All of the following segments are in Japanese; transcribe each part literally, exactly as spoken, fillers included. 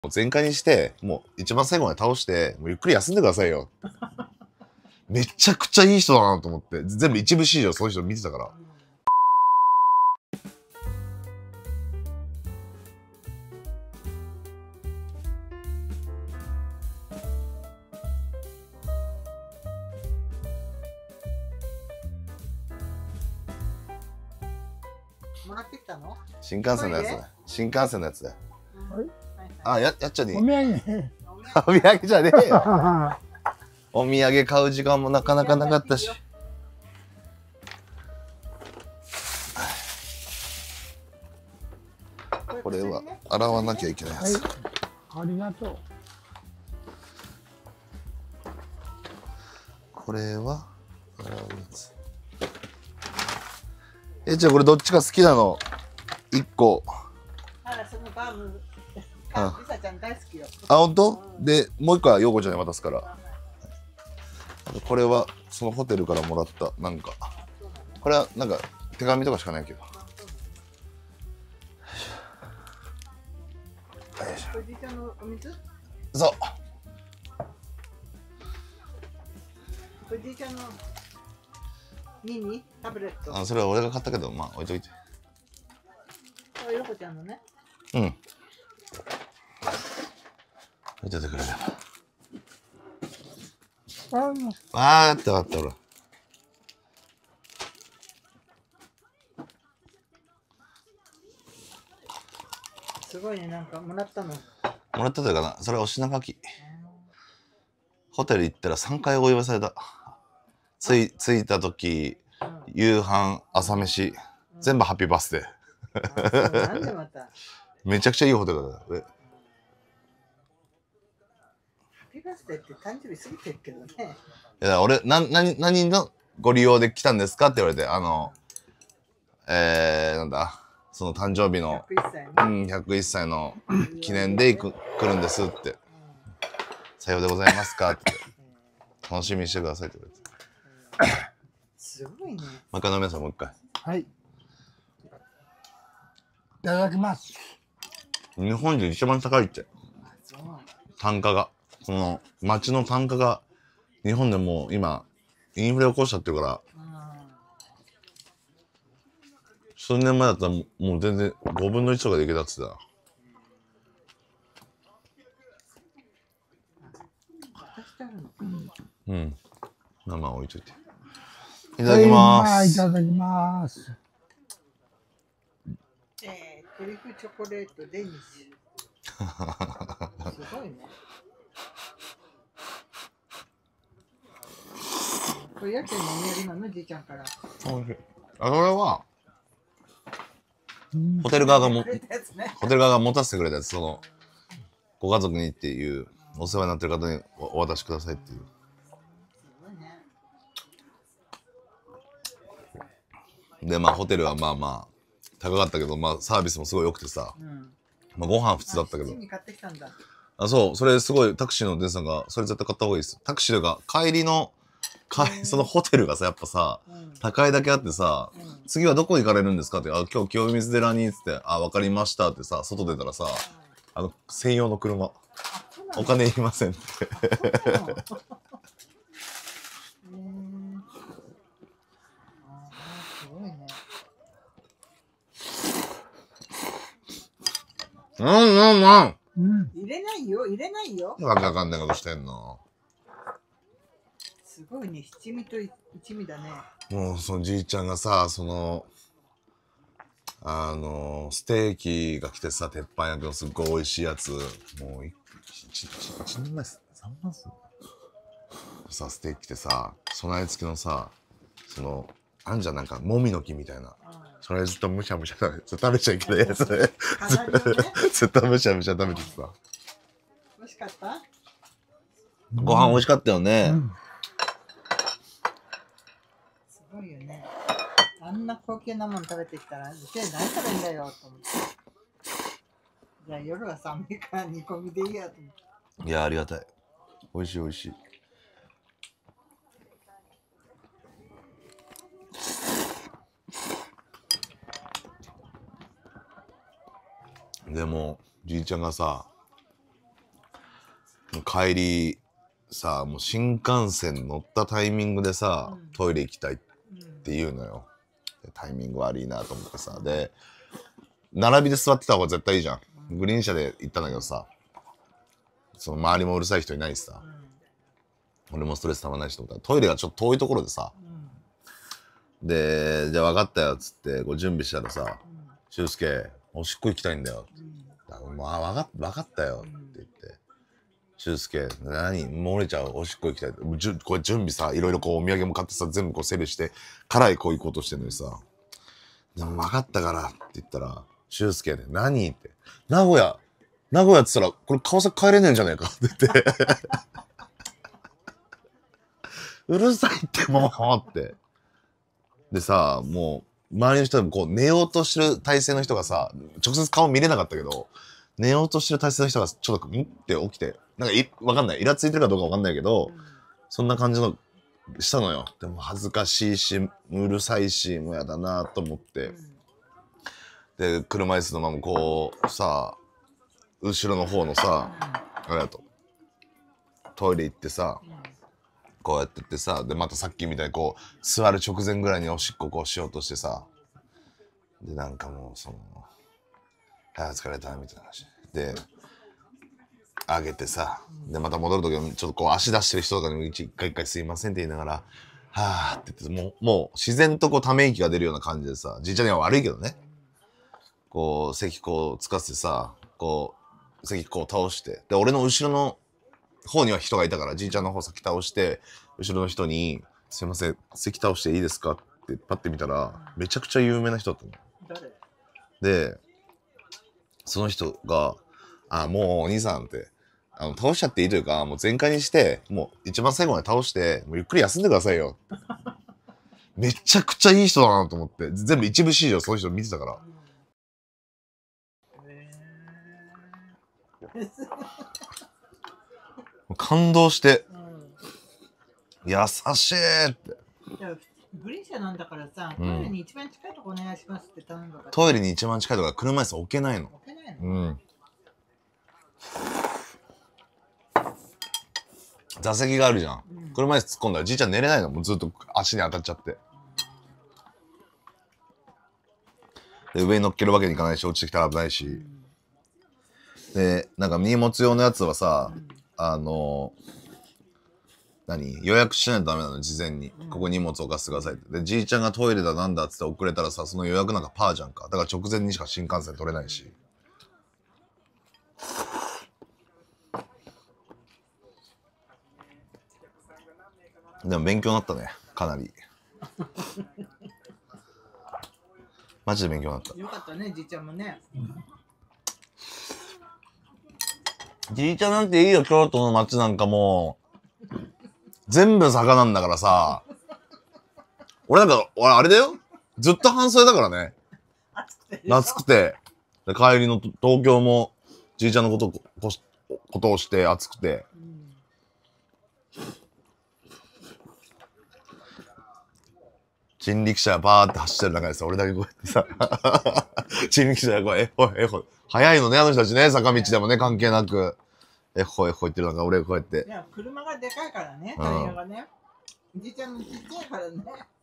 全開にして、もう一番最後まで倒して、もうゆっくり休んでくださいよ。めちゃくちゃいい人だなと思って、全部一部始終その人見てたから。 もらってきたの？ 新幹線のやつだ。新幹線のやつだよ。あ、や、やっちゃに。 お土産。 お土産じゃねえよ。お土産買う時間もなかなかなかったし。これは洗わなきゃいけないやつ。 はい、ありがとう。 これは洗うやつ。え、じゃあこれどっちが好きなの？一個。 あら、そのバーム。 あ、 リサちゃん大好きよ。 あ、本当？で、もう一個は陽子ちゃんに渡すから。あとこれはそのホテルからもらったなんか。これはなんか手紙とかしかないけど。 おじいちゃんのお水？ そう。 おじいちゃんのミニタブレット。 あ、それは俺が買ったけど、まあ置いといて。 これヨコちゃんのね。 うん。置いといてくれれば。あーってあったほら。 すごいね、なんかもらったの。 もらったというかな、それはお品書き。ホテル行ったらさんかいお祝いされた。つい着いた時、うん、夕飯、朝飯、うん、全部ハッピーバースデー。 なんでまた。 めちゃくちゃいいホテルだよ。ハッピーバースデーって誕生日過ぎてるけどね。 いや、俺、な、なに、何のご利用で来たんですかって言われて、あの、えー、なんだ。その誕生日のひゃくいっさい、ね、 うん、ひゃくいっさいの記念で行く来るんですって、さようでございますかって楽しみにしてくださいって言われて、 すごいね。 もう一回飲みなさい。もう一回。 はい、いただきます。 日本で一番高いって単価が、その街の単価が日本でもう今インフレ起こしちゃってるから、数年前だったらもう全然ごぶんのいちとかでいけたっつってた。うん。生置いといて。いただきます。 はい、いただきます。 えー、トリュフチョコレートデニッシュ。すごいね。これやけんのお土産なの、じいちゃんから。 おいしい。あ、それは。ホテル側がも、ね、ホテル側が持たせてくれたやつ、そのご家族にっていうお世話になってる方にお渡しくださいっていう。で、まあホテルはまあまあ高かったけど、まあサービスもすごい良くてさ、うん、まあご飯普通だったけど。あ、そう、それすごいタクシーの運転手さんがそれ絶対買った方がいいです。タクシーが帰りの帰そのホテルがさやっぱさ、うん、高いだけあってさ、うん、次はどこ行かれるんですかって、あ、今日清水寺にっつって、あ、わかりましたってさ、外出たらさ、あの専用の車、お金いりませんって。うんうんうん。 入れないよ、入れないよ。 わけわかんないことしてんの。 すごいね、七味と一味だね。 もうそのじいちゃんがさ、そのあのステーキが来てさ、鉄板焼きのすっごい美味しいやつ、もう一人前三万すさ、ステーキ来てさ、備え付けのさ、そのあんじゃん、なんかもみの木みたいな、それずっとむしゃむしゃ食べ食べちゃいけないやつね。ずっとむしゃむしゃ食べてさ。 美味しかった？ ご飯美味しかったよね。うん、 すごいよね。あんな高級なもの食べてきたら、うちは何食べんだよと思って。じゃあ夜は寒いから煮込みでいいやと思って。 いや、ありがたい。美味しい美味しい。でもじいちゃんがさ、 帰りさ、もう新幹線乗ったタイミングでさ、 うんトイレ行きたいって言うのよ。タイミング悪いなと思ってさ。で、並びで座ってた方が絶対いいじゃん。グリーン車で行ったんだけどさ、その周りもうるさい人いないしさ、俺もストレスたまんないしと思ったら、トイレがちょっと遠いところでさ、で、じゃあ分かったよっつってこう準備したらさ、俊介、おしっこ行きたいんだよ。まあ、分か分かったよって言って、俊介、何漏れちゃう、おしっこ行きたい。じゅこれ準備さ、いろいろこうお土産も買ってさ、全部こう整理して、辛いこう行こうとしてんのにさ、でも分かったからって言ったら、俊介ね、何って、名古屋、名古屋って言ったら、これ川崎帰れねえんじゃねえかって言って、うるさいってもうって。でさ、もう、周りの人でもこう寝ようとしてる体勢の人がさ、直接顔見れなかったけど、寝ようとしてる体勢の人がちょっとんって起きて、なんかいわかんない、イラついてるかどうかわかんないけど、そんな感じのしたのよ。でも恥ずかしいし、うるさいし、もうやだなと思って。で、車椅子のままこうさ、後ろの方のさ、ありがとう。トイレ行ってさ、こうやってってさ、でまたさっきみたいにこう座る直前ぐらいにおしっここうしようとしてさ、でなんかもうその「ああ疲れた」みたいな話であげてさ、でまた戻る時もちょっとこう足出してる人とかにも一回一回「すいません」って言いながら「はあ」って言ってもうもう自然とこうため息が出るような感じでさ、じいちゃんには悪いけどね、こう席こうつかせてさ、こう席こう倒して、で俺の後ろの方には人がいたから、じいちゃんの方先倒して後ろの人に「すいません席倒していいですか?」ってパッて見たら、めちゃくちゃ有名な人だったの。 誰？ でその人が「あもうお兄さん」って「あの倒しちゃっていいというか、もう全開にしてもう一番最後まで倒してもうゆっくり休んでくださいよ」めちゃくちゃいい人だなと思って、全部一部始終その人見てたから、感動して、うん、優しいって。 グリーン車なんだからさ、トイレに一番近いとこお願いしますって頼んだから、 トイレに一番近いところ車椅子置けないの。 置けないの？ うん。座席があるじゃん。うん、車椅子突っ込んだらじいちゃん寝れないの、もうずっと足に当たっちゃって。で上に乗っけるわけにいかないし、落ちてきたら危ないし。うん、でなんか荷物用のやつはさ、うん、あの何予約しないとダメなの、事前に、うん、ここ荷物置かせてくださいって。でじいちゃんがトイレだなんだっつって遅れたらさ、その予約なんかパーじゃんか。だから直前にしか新幹線取れないし。でも勉強になったね、かなり。マジで勉強になった。 よかったね、じいちゃんもね。 じいちゃんなんていいよ、京都の街なんかもう全部坂なんだからさ。俺なんか俺あれだよ、ずっと半袖だからね。暑くて、で帰りの東京もじいちゃんのことこことをして暑くて、うん、人力車バーって走ってる中でさ、俺だけこうやってさ人力車がこうえほいえほい早いのね、あの人たちね、坂道でもね関係なくえほいえほいってる中、俺がこうやって、 いや車がでかいからね、タイヤがね、じいちゃんのちっちゃいからね。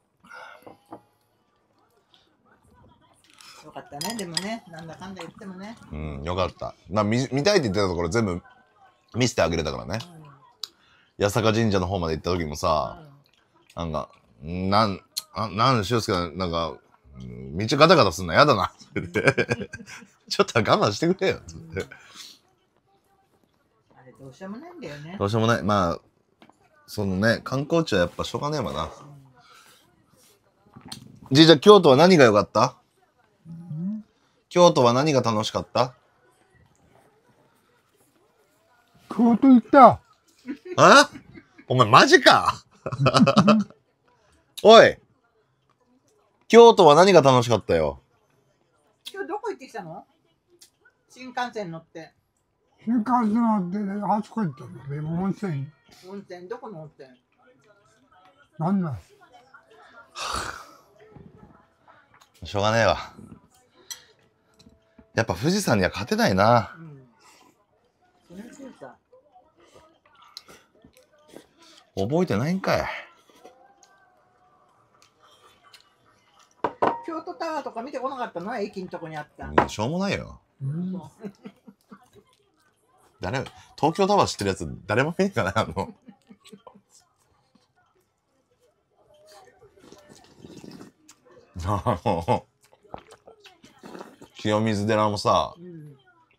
よかったね、でもね、なんだかんだ言ってもね。 うん、よかった。な見見たいって言ってたところ全部見せてあげれたからね。うん、八坂神社の方まで行った時もさ、うん、なんか、なん、あなんで俊介なんか、道ガタガタすんのやだなって言って、ちょっと我慢してくれよって言って。 あれどうしようもないんだよね。 どうしようもない。まあ、そのね、観光地はやっぱしょうがねえわな。うん、じいちゃん、京都は何が良かった？京都は何が楽しかった？ 京都行った。 あ？お前マジかおい、京都は何が楽しかったよ？ 今日どこ行ってきたの？新幹線乗って。 新幹線乗ってあそこ行ったの。でも温泉。 温泉どこの温泉？ なんだ。 しょうがねえわ。やっぱ富士山には勝てないな。うん、 覚えてないんかい。 京都タワーとか見てこなかったの？駅のとこにあった。 うん、しょうもないよ。 うん、 誰、東京タワー知ってるやつ誰も見に行かないあの。あの清水寺もさ、 うん、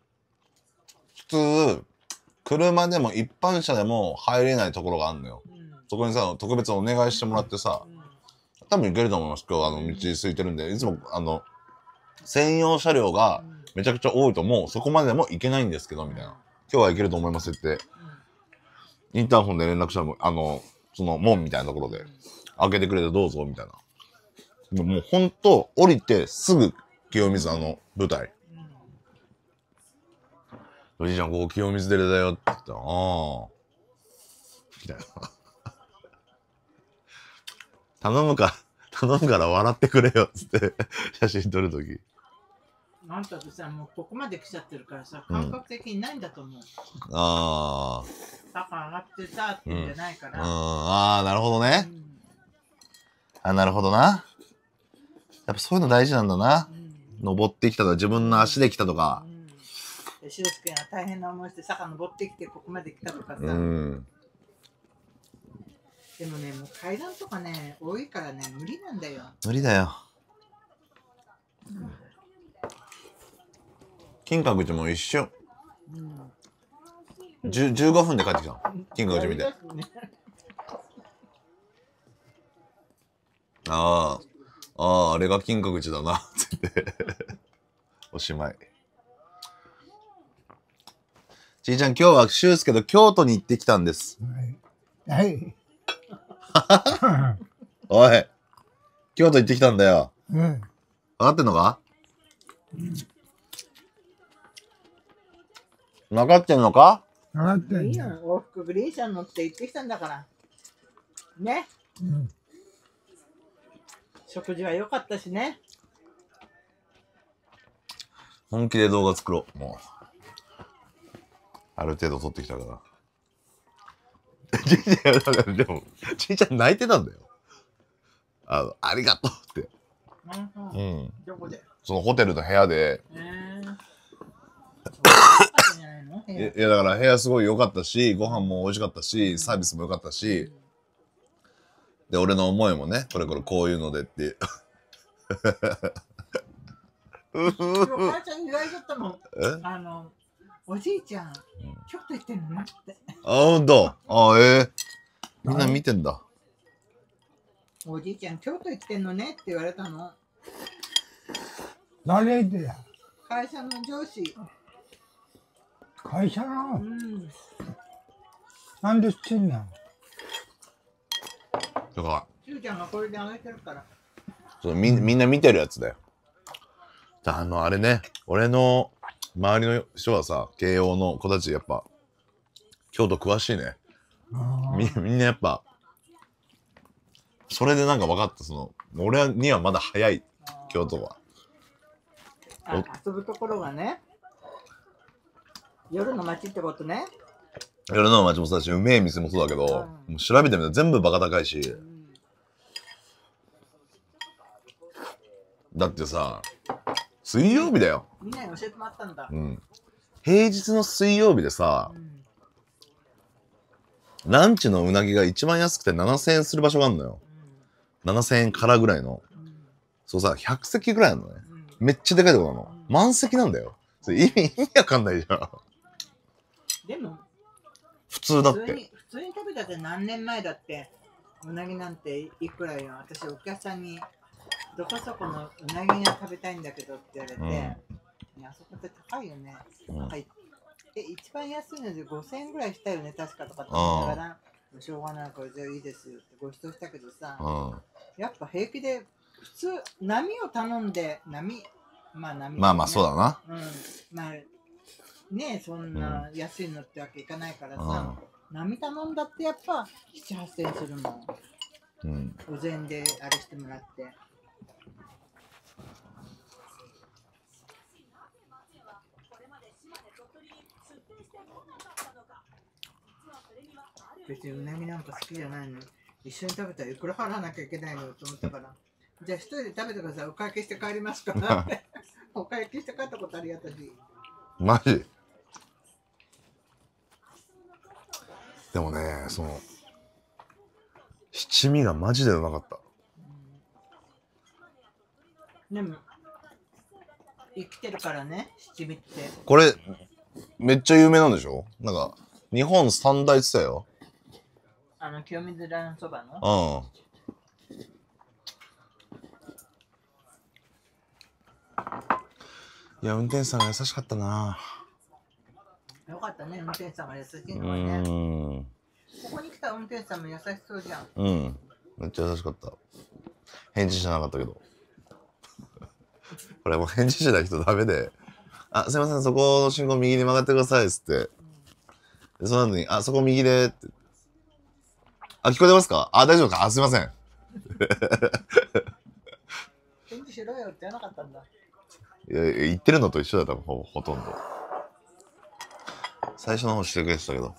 普通車でも一般車でも入れないところがあるのよ、うん、そこにさ特別お願いしてもらってさ、うん、多分行けると思います。今日あの道空いてるんで、いつもあの専用車両がめちゃくちゃ多いともうそこまでも行けないんですけどみたいな、今日は行けると思いますって言って、うん、インターホンで連絡したらあのその門みたいなところで、うん、開けてくれてどうぞみたいな。もうほんと降りてすぐ清水あの舞台、うん、おじいちゃんここ清水寺だよって言ったら、ああみたいな頼むか頼むから笑ってくれよっつって写真撮るとき、 あんたとさもうここまで来ちゃってるからさ感覚的にないんだと思う、うん、 ああ坂上がってさってんじゃないから、 うん、うん、ああなるほどね、うん、あなるほどな、やっぱそういうの大事なんだな、うん、登ってきたとか自分の足で来たとか、 うん、しろすけが大変な思いして坂登ってきてここまで来たとかさ、 うん、 でもねもう階段とかね多いからね無理なんだよ。 無理だよ、うん、金閣寺も一瞬、うん、じゅうごふんで帰ってきたの金閣寺見てああああ、あれが金閣寺だなっておしまい。ちいちゃん、今日はしゅうすけと京都に行ってきたんです。 はい。 はい、おい、京都行ってきたんだよ。うん。分かってんのか？うん、分かってんのか？ 分かってんの。いいよ、 往復グリーン車乗って行ってきたんだから。ね。うん。食事は良かったしね。 本気で動画作ろう。もうある程度撮ってきたから。ちいちゃんだからでもちいちゃん泣いてたんだよ。あのありがとうって。うん。うん、 どこで？ そのホテルの部屋で。えー、いやだから部屋すごい良かったし、ご飯も美味しかったし、サービスも良かったし。で俺の思いもね、これこれこういうのでってお母ちゃん意外だったもん。あのおじいちゃん、京都行ってんのって。 あ、ほんと。あ、ええー、みんな見てんだ。 おじいちゃん京都行ってんのねって言われたの。 誰でや？ 会社の上司。 会社の？うん。なんで知ってんの？ だからちゅうちゃんがこれであげてるから。 そう、み、みんな見てるやつだよ。あのあれね、俺の周りの人はさ、慶応の子たちやっぱ京都詳しいね。み, みんなやっぱそれでなんか分かった。その俺にはまだ早い京都は。 あ、遊ぶところがね、夜の街ってことね。 夜の街もそうだし、うめえ店もそうだけど、うん、もう調べてみたら全部バカ高いし、うん、だってさ水曜日だよ。 みんなに教えてもらったんだ。 うん。平日の水曜日でさ、うん、ランチのうなぎが一番安くてななせんえんする場所があるのよ。うん、ななせんえんからぐらいの。うん、そうさ、ひゃくせきぐらいあるのね。うん、めっちゃでかいとこなの。うん、満席なんだよ。それ意味、意味わかんないじゃん。 でも、 普通だって。 普通に、普通に食べたって何年前だって、うなぎなんていくらよ。私、お客さんに、どこそこのうなぎが食べたいんだけどって言われて、うん、いや、あそこって高いよね。うん、え、一番安いのでごせんえんぐらいしたよね、確かとかって言いながら、しょうがないからじゃあいいですよってご馳走したけどさ、うん、やっぱ平気で、普通、波を頼んで、波、まあ波、ね、 まあまあそうだな。 うん、まあ、ねえ、そんな安いのってわけいかないからさ、うん、波頼んだってやっぱなな、はっせんえんするもん。うん、お膳であれしてもらって。 別にうなぎなんか好きじゃないのに、一緒に食べたらいくら払わなきゃいけないのと思ったから、じゃあ一人で食べてください、お会計して帰りますからってお会計して帰ったことあるやったし。 マジでもね、その七味がマジでうまかった。 でも生きてるからね、七味って。 これめっちゃ有名なんでしょ？なんか日本三大って言ってたよ。 あの清水寺のそばの。 うん。いや運転手さんが優しかったな。 よかったね、運転手さんが優しいのうはね。 ーん。 ここに来た運転手さんも優しそうじゃん。 うん。めっちゃ優しかった。返事しなかったけど。これもう返事しない人ダメで。あ、すいません、そこの信号右に曲がってくださいっつって。でその後に、あ、そこ右でって。あ、聞こえてますか？あ、大丈夫か？あ、すいません。 返事しろよって言わなかったんだ。 いや、言ってるのと一緒だ、多分ほ、ほとんど。最初の方してくれてたけど。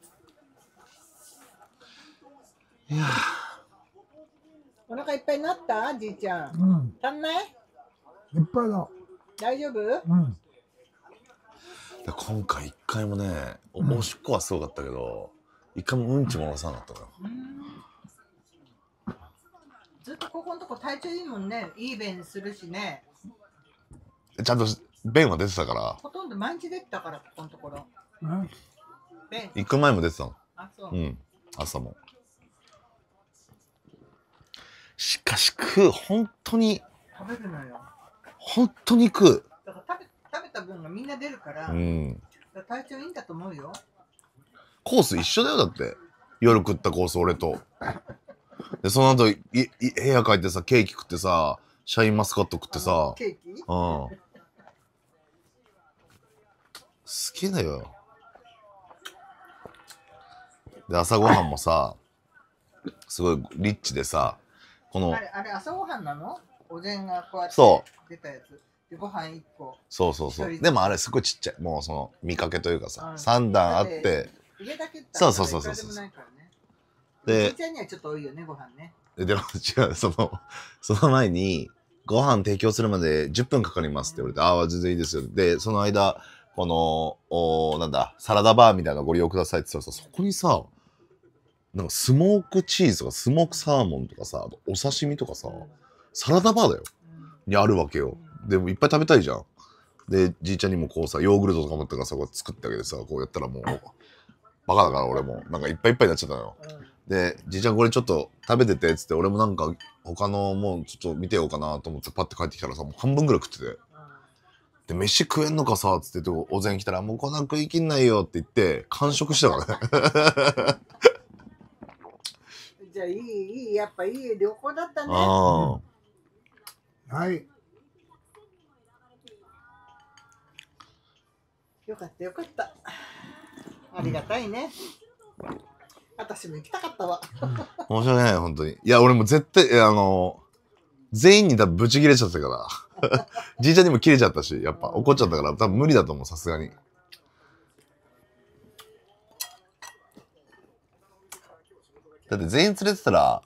いやお腹いっぱいになった？じいちゃん。 うん。 足んない？ いっぱいだ。 大丈夫？ うん。 で今回一回もね、お、おしっこはすごかったけど、一回もうんちも下ろさなかったのよ。 ずっとここのとこ体調いいもんね。いい便するしね。 ちゃんと便は出てたから。 ほとんど毎日出てたから、ここのところ。 うん。 便。 行く前も出てたの。 あ、そう。 うん。朝も。しかし食う、本当に、 食べるのよ。 本当に食う。 だから食べ、食べた分がみんな出るから、 うん。 だから体調いいんだと思うよ。 コース一緒だよ、だって。夜食ったコース、俺と。で、その後、い、い、部屋帰ってさ、ケーキ食ってさ、シャインマスカット食ってさ。 ケーキ？ うん。好きだよ。で、朝ごはんもさ、すごいリッチでさ、この、 あれ、あれ朝ごはんなの？お膳がこうやってそ出たやつ。で、ご飯いっこ。 そうそうそう。でもあれすごいちっちゃい。もうその見かけというかさ、 うんさん段あって、 上だけってそうそうそうそういくらでもないからね。 でじいちゃんにはちょっと多いよね、ご飯ね。 でも違う、その、その前に、ご飯提供するまでじゅっぷんかかりますって言われて、うん、ああ、全然いいですよ。で、その間、この、おなんだ、サラダバーみたいなのご利用くださいって言ったらさ、そこにさ、なんかスモークチーズとかスモークサーモンとかさ、お刺身とかさ、サラダバーだよ。にあるわけよ。でもいっぱい食べたいじゃん。で、じいちゃんにもこうさ、ヨーグルトとか持ってからさ、こう作ってあげてさ、こうやったらもう、バカだから俺も、なんかいっぱいいっぱいになっちゃったのよ。で、じいちゃんこれちょっと食べててっつって、俺もなんか他のもうちょっと見てようかなと思ってパッて帰ってきたらさ、もう半分ぐらい食ってて。で、飯食えんのかさ、つっててお膳来たら、もうこんなん食いきんないよって言って、完食したからね。 じゃあいい、いい、やっぱいい旅行だったね。 ああ。はい。 よかったよかった。ありがたいね。私も行きたかったわ。 申し訳ない本当に。いや俺も絶対あの全員に多分ブチ切れちゃったからじいちゃんにも切れちゃったし、やっぱ怒っちゃったから多分無理だと思う、さすがに。だって全員連れてたら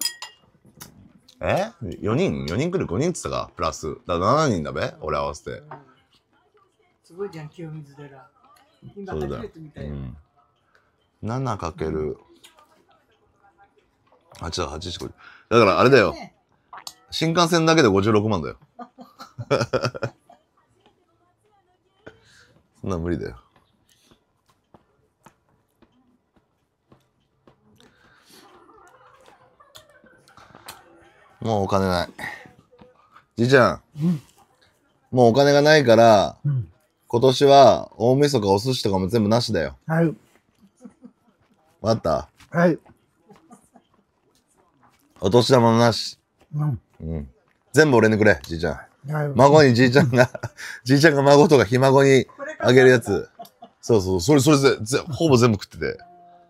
えよにんよにん来るごにんって言ったか、プラスだからしちにんだべ、俺合わせて、うん、 すごいじゃん清水寺。今初めて見たよ。ななかけるはちだ、はちじゅうご。だからあれだよ、ね、新幹線だけでごじゅうろくまんだよそんな無理だよ。もうお金ない。じいちゃん、うん、もうお金がないから、うん、今年は大晦日お寿司とかも全部なしだよ。 はい。 わかった？ はい。 お年玉もなし。うん。うん。全部俺にくれ、じいちゃん。はい、孫にじいちゃんが、じいちゃんが孫とかひ孫にあげるやつ。そうそう、それ、それぜ、ぜ、ほぼ全部食ってて。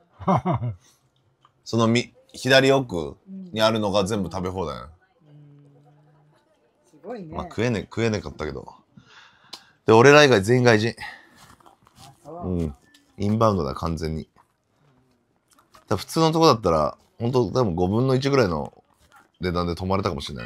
そのみ、左奥にあるのが全部食べ放題。うん、 すごいね。 まあ食えね、食えねかったけど。で、俺ら以外全員外人。うん。インバウンドだ、完全に。 多分普通のとこだったら本当多分ごぶんのいちぐらいの値段で泊まれたかもしれないね。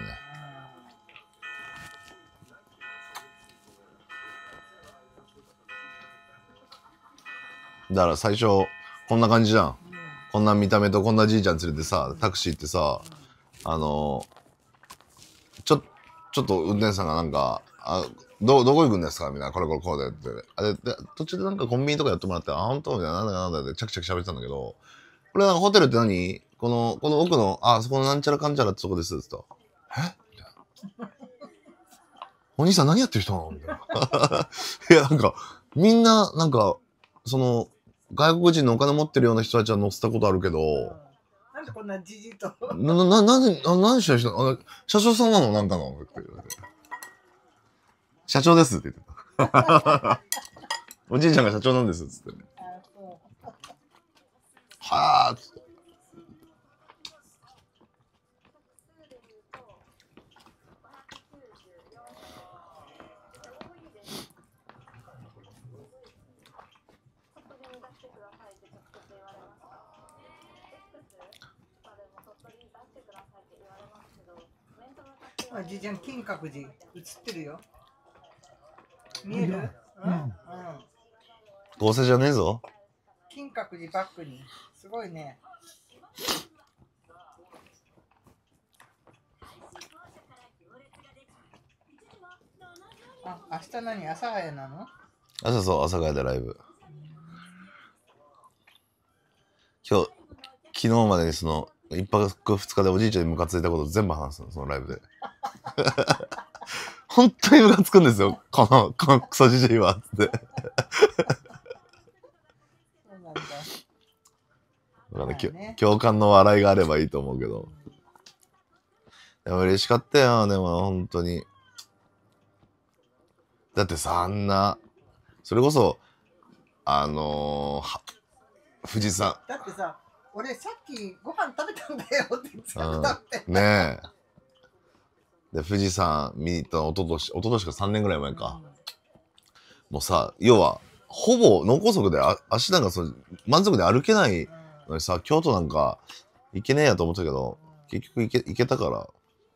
だから最初こんな感じじゃん、うん、こんな見た目とこんなじいちゃん連れてさタクシーってさ、うん、あのちょちょっと運転手さんがなんか「あどどこ行くんですか?」みたいな「これこれこうで」ってあれで途中でなんかコンビニとかやってもらって「あ本当?」みたいな「なんだなんだ」ってチャキチャキ喋ってたんだけど、これなんかホテルって何このこの奥のあそこのなんちゃらかんちゃらってとこですって言ったら「えみたいなお兄さん何やってる人なの?」みたいな。いやなんかみんななんかその外国人のお金持ってるような人たちは乗せたことあるけど、うん、 なんでこんなじじとななななんで何してる人あ社長さんなのなんかのって言われて社長ですって言ってた。おじいちゃんが社長なんですっつって、ね、はあっつって。 あじいちゃん金閣寺映ってるよ。見える？うん。うん。 合成じゃねえぞ。 金閣寺バックにすごいね。あ、明日何阿佐ヶ谷なの？ 朝そう阿佐ヶ谷でライブ。今日昨日までにその一泊二日でおじいちゃんにムカついたこと全部話すのそのライブで。本当にムカつくんですよこのこのクソじじいはって。 そうなんだ。 だからね、共感の笑いがあればいいと思うけど。でも嬉しかったよでも本当に。だってさあんなそれこそあのー、富士山。 だってさ俺さっきご飯食べたんだよって言ってたって、 うん、ねえ。で富士山見に行ったの一昨年一昨年かさんねんぐらい前か、うん、もうさ要はほぼ脳梗塞であ足なんかその満足で歩けないのにさ、うん、京都なんか行けねえやと思ったけど、うん、結局行け行けたから、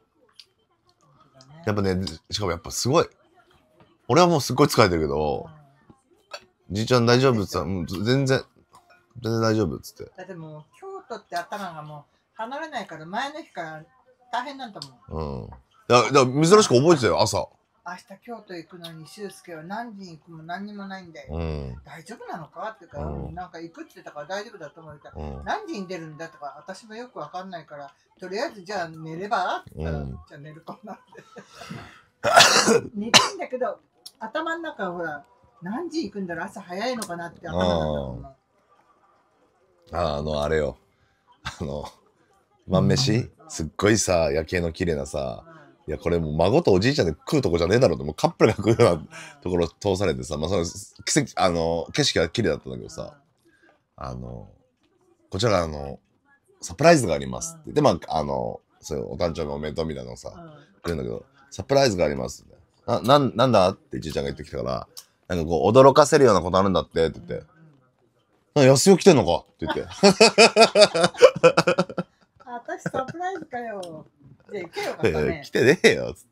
やっぱねしかもやっぱすごい俺はもうすっごい疲れてるけど、うん、じいちゃん大丈夫って言ったら、うん、全然全然大丈夫っつって。 だってもう京都って頭がもう離れないから前の日から大変なんだもん。 うん。だから珍しく覚えてたよ朝。 明日京都行くのに修介は何時に行くも何にもないんだよ。 うん、 大丈夫なのかって言うから、うん、なんか行くって言ったから大丈夫だと思うから、うん、何時に出るんだとか私もよくわかんないからとりあえずじゃあ寝ればって言ったら、うん、じゃあ寝るかなって。寝たいんだけど頭の中はほら何時行くんだろう朝早いのかなって頭なんだもんな。 ああのあれよあの晩飯すっごいさ夜景の綺麗なさ、いやこれもう孫とおじいちゃんで食うとこじゃねえだろってもうカップルが食うようなところ通されてさ、まあその奇跡あの景色が綺麗だったんだけどさ、あのこちらがあのサプライズがありますってでまああのそういうお誕生日のおめでとうみたいなのさ来るんだけど、サプライズがありますってなななんだってじいちゃんが言ってきたから、なんかこう驚かせるようなことあるんだってって言って。安代来てんのかって言って。 私サプライズかよ。じゃあ行けよかったね。 来てねえよっつって。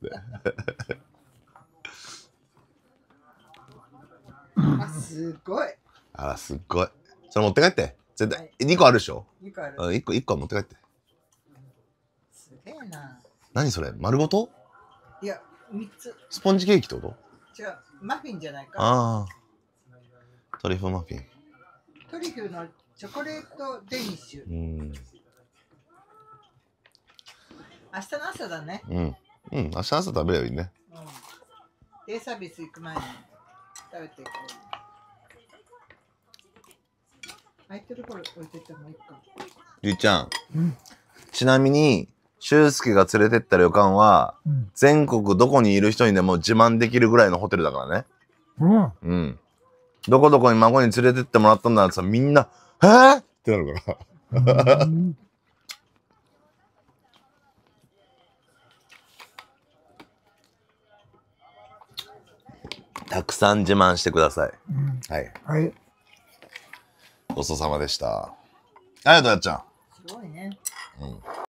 あすごい。 あらすっごい。それ持って帰って。絶対、はい、にこあるでしょ。 にこある。 いっこいっこは持って帰って。 すげえな。 何それ丸ごと？ いやみっつ。 スポンジケーキってこと？ 違うマフィンじゃないか。 ああ。トリュフマフィン。 トリュフのチョコレートデニッシュ。うん。明日の朝だね。 うん。うん。明日の朝食べればいいね。うん。 デイサービス行く前に食べていこう。空いてる頃置いてってもいいか。 ゆいちゃん。うん、ちなみに、俊介が連れてった旅館は、うん、全国どこにいる人にでも自慢できるぐらいのホテルだからね。うん。うん。どこどこに孫に連れてってもらったんだってさ、みんな、えー、ってなるから。たくさん自慢してください。うん、はい。 はい。 ごちそうさまでした。 ありがとうやっちゃん。 すごいね。 うん。